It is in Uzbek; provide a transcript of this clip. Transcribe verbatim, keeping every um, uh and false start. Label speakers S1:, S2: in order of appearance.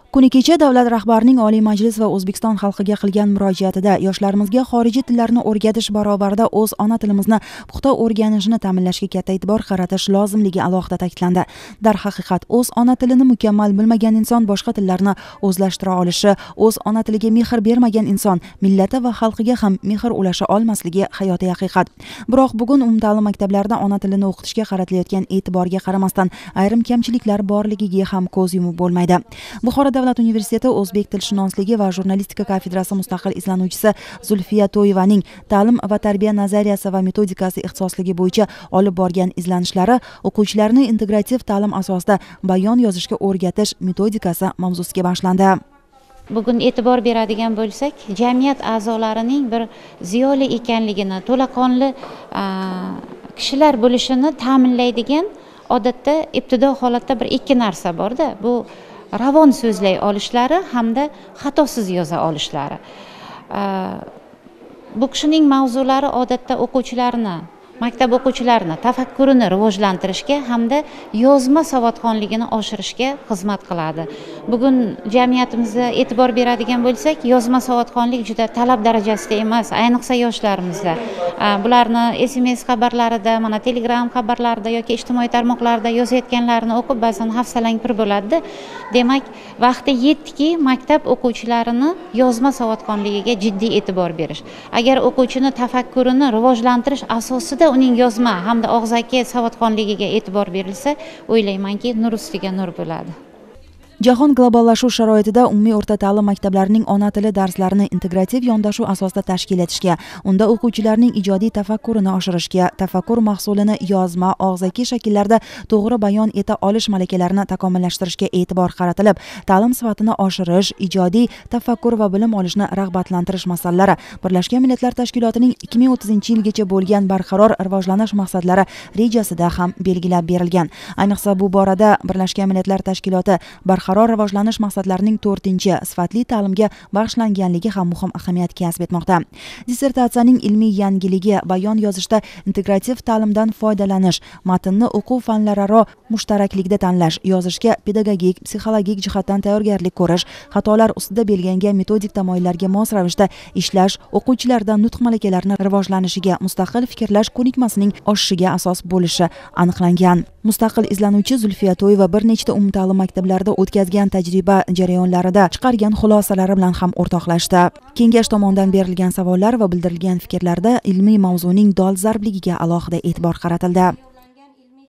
S1: Kuni kecha davlat rahbarining Oliy Majlis va O'zbekiston xalqiga qilgan murojaatida yoshlarimizga xorijiy tillarni o'rgatish barobarida o'z ona tilimizni puxta o'rganishini ta'minlashga katta e'tibor qaratish lozimligi alohida ta'kidlandi. Darhaqiqat, o'z ona tilini mukammal bilmagan inson boshqa tillarni o'zlashtira olishi, o'z ona tiliga mehr bermagan inson millati va xalqiga ham mehr ulasha olmasligi hayotiy haqiqat. Biroq bugun umumta'lim maktablarida ona tilini o'qitishga qaratilayotgan e'tiborga qaramasdan ayrim kamchiliklar borligiga ham ko'z yumib bo'lmaydi. Buxoro Davlat universiteti O'zbek tilshunosligi va jurnalistika kafedrasi mustaqil izlanuvchisi Zulfiya To'yevaning ta'lim va tarbiya nazariyasi va metodikasi ixtisosligi bo'yicha olib borgan izlanishlari o'quvchilarni integrativ ta'lim asosida bayon yozishga o'rgatish metodikasi mavzusiga boshlandi.
S2: Bugun e'tibor beradigan bo'lsak, jamiyat a'zolarining bir ziyoli ekanligini, to'laqonli kishilar bo'lishini ta'minlaydigan odatda ibtido holatda bir ikki narsa borda. Bu ravon so'zlay olishlari hamda xatosiz yoza olishlari. Bu kishining mavzulari odatda o'quvchilarni, maktab o'quvchilarini tafakkurini rivojlantirishga hamda yozma savodxonligini oshirishga xizmat qiladi. Bugun jamiyatimizda e'tibor beradigan bo'lsak, yozma savodxonlik juda talab darajasida emas, ayniqsa yoshlarimizda. Bularni S M S xabarlarida, mana Telegram xabarlarida yoki ijtimoiy tarmoqlarda yozayotganlarini o'qib ba'zan hafsalang pir bo'ladi. Demak, vaqti yetdiki, maktab o'quvchilarini yozma savodxonligiga jiddiy e'tibor berish. Agar o'quvchini tafakkurini rivojlantirish asosida uning yozma hamda og'zaki savodxonligiga e'tibor berilsa, o'ylaymanki, nur ustiga nur bo'ladi.
S1: Jahon globallashuv sharoitida umumiy o'rta ta'lim maktablarining ona tili darslarini integrativ yondashuv asosida tashkil etishga, unda o'quvchilarning ijodiy tafakkurini oshirishga, tafakkur mahsulini yozma, og'zaki shakllarda to'g'ri bayon eta olish malakalarini takomillashtirishga e'tibor qaratilib, ta'lim sifatini oshirish, ijodiy tafakkur va bilim olishni rag'batlantirish masalalari Birlashgan Millatlar Tashkilotining ikki ming o'ttizinchi yilgacha bo'lgan barqaror rivojlanish maqsadlari rejasida ham belgilab berilgan. Ayniqsa bu borada Birlashgan Millatlar Tashkiloti barqaror Qaror rivojlanish maqsadlarining to'rtinchi sifatli ta'limga bag'ishlanganligi ham muhim ahamiyat kasb etmoqda. Dissertatsiyaning ilmiy yangiligi bayon yozishda integrativ ta'limdan foydalanish, matnni o'quv fanlararo mushtaraklikda tanlash, yozishga pedagogik, psixologik jihatdan tayyorgarlik ko'rish, xatolar ustida belgilangan metodik tamoyillarga mos ravishda ishlash, o'quvchilarda nutq malakalarini rivojlanishiga, mustaqil fikrlash ko'nikmasining oshishiga asos bo'lishi aniqlangan. Mustaqil izlanuvchi Zulfiya To'yeva bir nechta umumta'lim maktablarida o'tkazgan tajriba jarayonlarida chiqargan xulosalari bilan ham o'rtoqlashdi. Kengash tomonidan berilgan savollar va bildirilgan fikrlarda ilmiy mavzuning dolzarbligiga alohida e'tibor qaratildi.